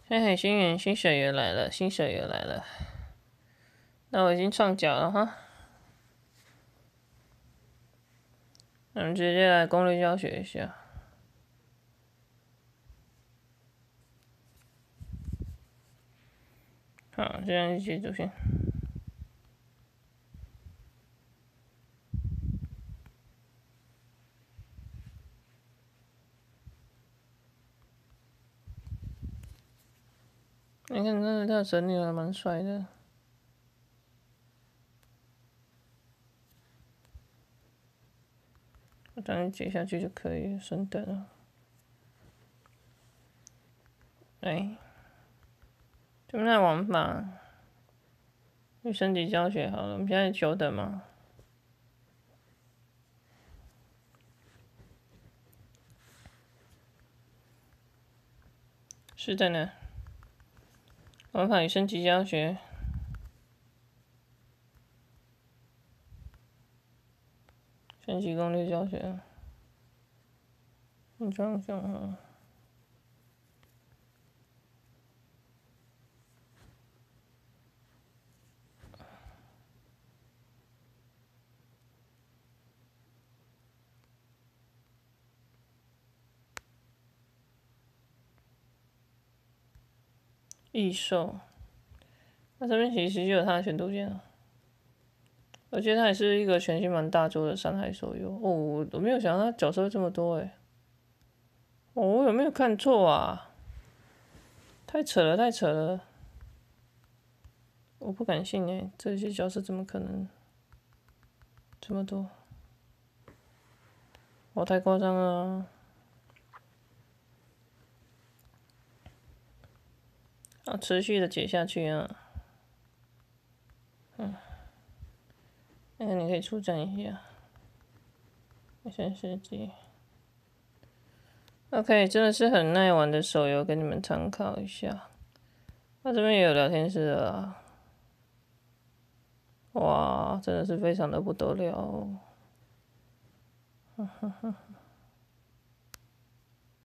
嘿嘿，新水员来了，新水员来了。那我已经创脚了哈。那我们直接来攻略教学一下。好，这样一起主线。你看他的整理还蛮帅的。我等你接下去就可以升等了。哎，怎么来玩法？去升级教学好了，我们现在久等嘛。是的呢。玩法与升级教学。升级攻略教学。你这样想啊？异兽，那这边其实就有它的选读键了。而且它也是一个全新蛮大作的山海手游哦，我没有想到它角色这么多诶。哦，我有没有看错啊？太扯了，太扯了！我不敢信诶，这些角色怎么可能这么多？我太夸张了。要持续的解下去啊。那你可以出战一下。先世纪。OK， 真的是很耐玩的手游，给你们参考一下。那这边也有聊天室啊。哇，真的是非常的不得了。